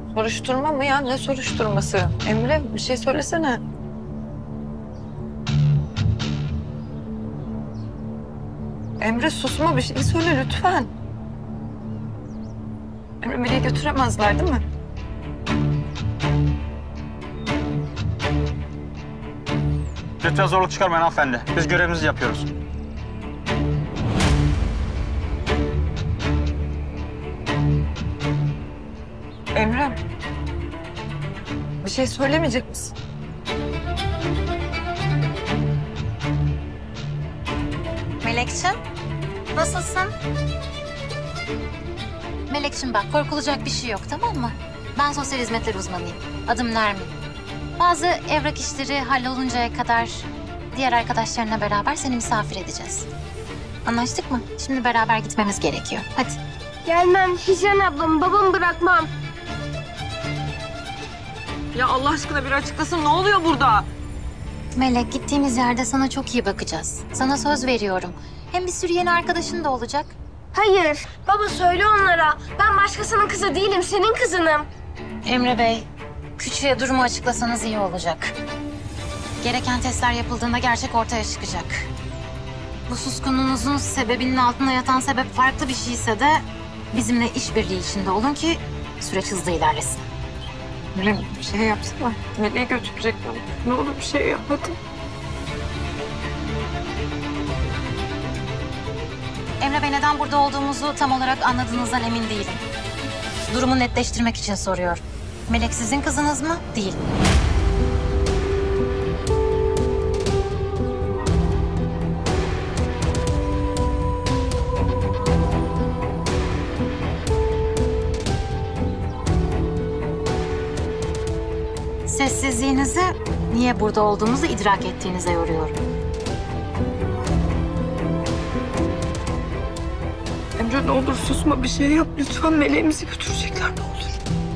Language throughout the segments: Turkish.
Soruşturma mı ya? Ne soruşturması? Emre bir şey söylesene. Emre susma, bir şey söyle lütfen. Emre Melek'i götüremezler değil mi? Lütfen zorluk çıkarmayın hanımefendi. Biz görevimizi yapıyoruz. Emre. Bir şey söylemeyecek misin? Melekçim, nasılsın? Melekçim bak, korkulacak bir şey yok, tamam mı? Ben sosyal hizmetler uzmanıyım. Adım Nermin. Bazı evrak işleri halloluncaya kadar diğer arkadaşlarına beraber seni misafir edeceğiz. Anlaştık mı? Şimdi beraber gitmemiz gerekiyor. Hadi. Gelmem. Hicran ablamı, babamı bırakmam. Ya Allah aşkına bir açıklasın. Ne oluyor burada? Melek, gittiğimiz yerde sana çok iyi bakacağız. Sana söz veriyorum. Hem bir sürü yeni arkadaşın da olacak. Hayır. Baba söyle onlara. Ben başkasının kızı değilim, senin kızınım. Emre Bey, küçüğe durumu açıklasanız iyi olacak. Gereken testler yapıldığında gerçek ortaya çıkacak. Bu suskunluğunuzun sebebinin altında yatan sebep farklı bir şeyse de bizimle işbirliği içinde olun ki süreç hızlı ilerlesin. Emre bir şey yapsana. Melek'i götürecekler. Ne olur bir şey yap hadi. Emre Bey, neden burada olduğumuzu tam olarak anladığınızdan emin değilim. Durumu netleştirmek için soruyorum. Melek sizin kızınız mı? Değil. Sessizliğinizi niye burada olduğumuzu idrak ettiğinize yoruyorum. Emre ne olur susma, bir şey yap lütfen. Meleğimizi götürecekler ne olur.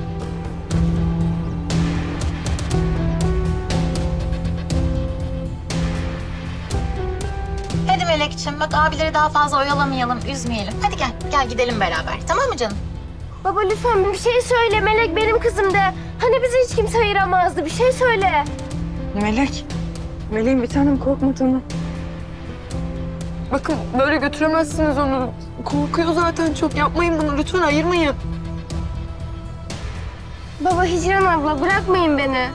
Hadi Melek'ciğim, bak abileri daha fazla oyalamayalım, üzmeyelim. Hadi gel, gel gidelim beraber. Tamam mı canım? Baba lütfen bir şey söyle. Melek benim kızım de. Hani bizi hiç kimse ayıramazdı. Bir şey söyle. Melek. Meleğin bir tanem, korkma tamam. Bakın böyle götüremezsiniz onu. Korkuyor zaten çok. Yapmayın bunu lütfen, ayırmayın. Baba, Hicran abla bırakmayın beni.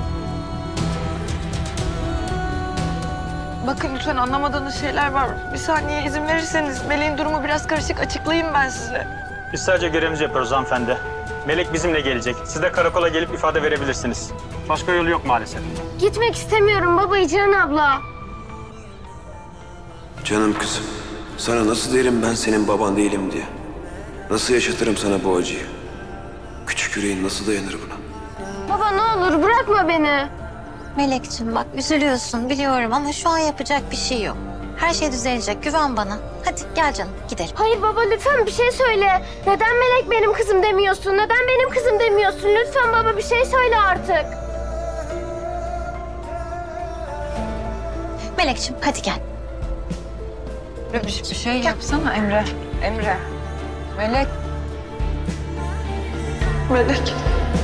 Bakın lütfen, anlamadığınız şeyler var. Bir saniye izin verirseniz Meleğin durumu biraz karışık, açıklayayım ben size. Biz sadece görevimizi yapıyoruz hanımefendi. Melek bizimle gelecek. Siz de karakola gelip ifade verebilirsiniz. Başka yolu yok maalesef. Gitmek istemiyorum baba, Hicran abla. Canım kızım, sana nasıl derim ben senin baban değilim diye? Nasıl yaşatırım sana bu acıyı? Küçük yüreğin nasıl dayanır buna? Baba ne olur bırakma beni. Melek'ciğim bak üzülüyorsun biliyorum ama şu an yapacak bir şey yok. Her şey düzelecek, güven bana. Hadi gel canım, gidelim. Hayır baba lütfen bir şey söyle. Neden Melek benim kızım demiyorsun? Neden benim kızım demiyorsun? Lütfen baba bir şey söyle artık. Melek'ciğim hadi gel. Bir şey yapsana Emre. Emre. Melek. Melek.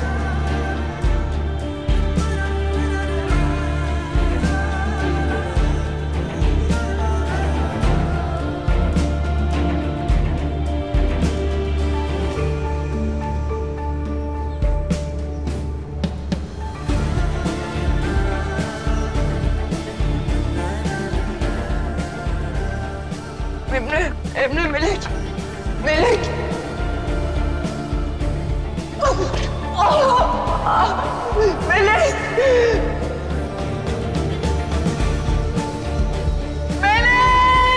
Emre, Emre, Melek. Melek. Melek. Melek.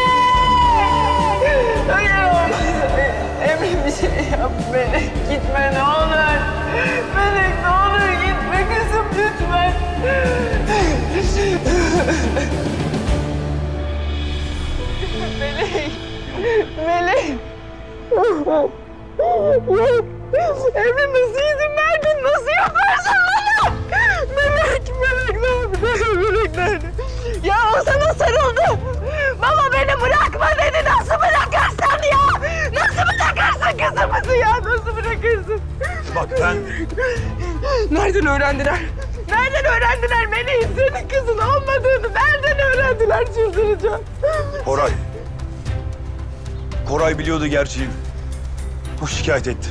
Hayır olmaz. Emre bir şey yap Melek. Gitme ne olur. Melek ne olur gitme kızım lütfen. Melek. Melek. Yok. Emre nasıl izin verdin? Nasıl yaparsın bana? Melek, Melek nerede? Melek nerede? Ya o sana sarıldı. Baba beni bırakma dedi. Nasıl bırakırsın ya? Nasıl bırakırsın kızımızı ya? Nasıl bırakırsın? Bak ben... Nereden öğrendiler? Nereden öğrendiler Melek'in senin kızın olmadığını? Nereden öğrendiler? Çıldıracağım. Koray. Koray biliyordu gerçeği. O şikayet etti.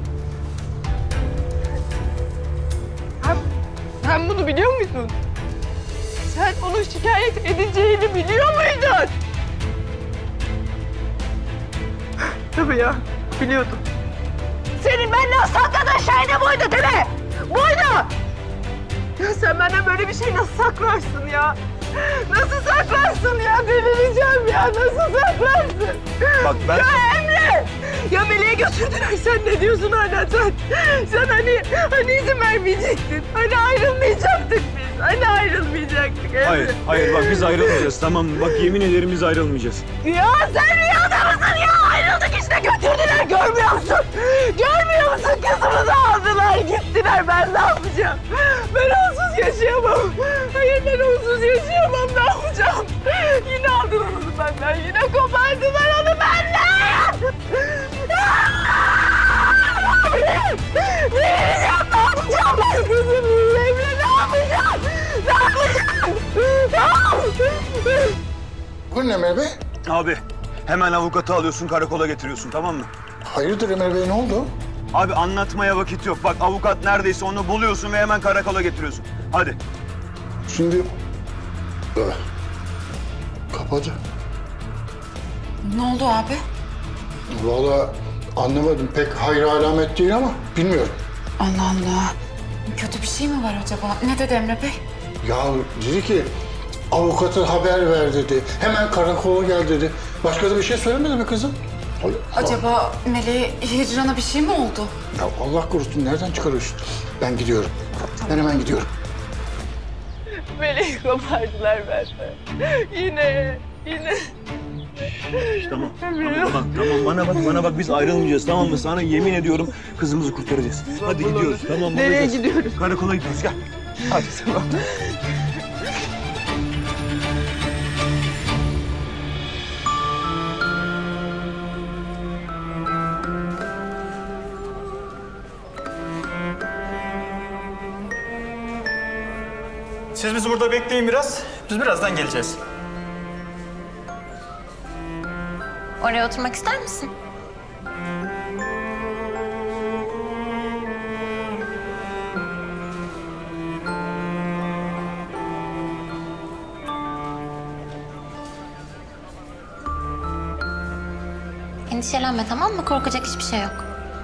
Sen bunu biliyor muydun? Sen onun şikayet edeceğini biliyor muydun? Tabii ya, biliyordum. Senin benden sakladığın şey de buydu değil mi? Buydu! Ya sen benden böyle bir şey nasıl saklarsın ya? Nasıl saklarsın ya? Delireceğim ya, nasıl saklarsın? Bak ben... Ya Emre! Ya Melek'e götürdüler, sen ne diyorsun hala sen? Sen hani izin vermeyecektin, hani ayrılmayacaktık biz, hani ayrılmayacaktık Emre. Hayır bak biz ayrılmayacağız tamam mı? Bak yemin ederim biz ayrılmayacağız. Ya sen rüyada mısın ya? Ayrıldık işte, götürdüler, görmüyor musun? Görmüyor musun? Kızımızı aldılar, gittiler, ben ne yapacağım? Ben onsuz yaşayamam. Hayır, ben onsuz yaşayamam, ne yapacağım? Yine aldılar onu benden, yine kopardılar onu benden! Ne yapacağım, ne yapacağım ben kızımı? Emre, ne yapacağım? Ne yapacağım? Buyurun Emre Bey. Abi hemen avukatı alıyorsun karakola getiriyorsun tamam mı? Hayırdır Emre Bey, ne oldu? Abi anlatmaya vakit yok. Bak avukat neredeyse onu buluyorsun ve hemen karakola getiriyorsun. Hadi. Şimdi... Kapadı. Ne oldu abi? Vallahi anlamadım. Pek hayır alamet değil ama bilmiyorum. Allah Allah. Kötü bir şey mi var acaba? Ne dedi Emre Bey? Ya dedi ki avukata haber ver dedi. Hemen karakola gel dedi. Başka da bir şey söylemedi mi kızım? Acaba Meleğe, Hicran'a bir şey mi oldu? Ya Allah korusun, nereden çıkarıyorsun? Ben gidiyorum. Ben hemen gidiyorum. Meleği kopardılar benden. Yine. Tamam. Bana bak biz ayrılmayacağız tamam mı? Sana yemin ediyorum kızımızı kurtaracağız. Hadi gidiyoruz tamam mı? Nereye gidiyoruz? Karakola gidiyoruz gel. Hadi tamam. Siz bizi burada bekleyin biraz. Biz birazdan geleceğiz. Oraya oturmak ister misin? Endişelenme tamam mı? Korkacak hiçbir şey yok.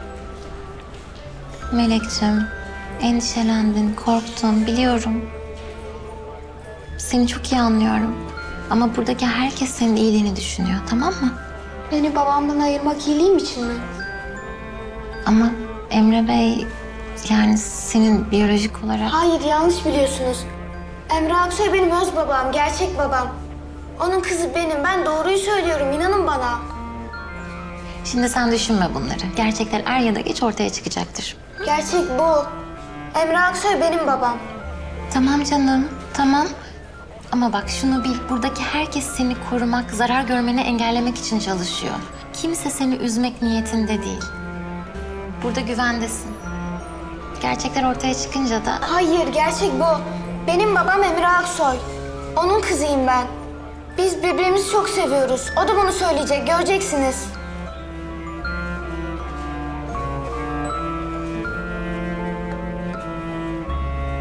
Melekciğim, endişelendin, korktun biliyorum. Seni çok iyi anlıyorum. Ama buradaki herkes senin iyiliğini düşünüyor, tamam mı? Beni babamdan ayırmak iyiliğim için mi? Ama Emre Bey, yani senin biyolojik olarak... Hayır, yanlış biliyorsunuz. Emre Aksoy benim öz babam, gerçek babam. Onun kızı benim, ben doğruyu söylüyorum, inanın bana. Şimdi sen düşünme bunları. Gerçekler er ya da geç ortaya çıkacaktır. Gerçek bu. Emre Aksoy benim babam. Tamam canım, tamam. Ama bak şunu bil, buradaki herkes seni korumak, zarar görmeni engellemek için çalışıyor. Kimse seni üzmek niyetinde değil. Burada güvendesin. Gerçekler ortaya çıkınca da... Hayır, gerçek bu. Benim babam Emre Aksoy. Onun kızıyım ben. Biz birbirimizi çok seviyoruz. O da bunu söyleyecek, göreceksiniz.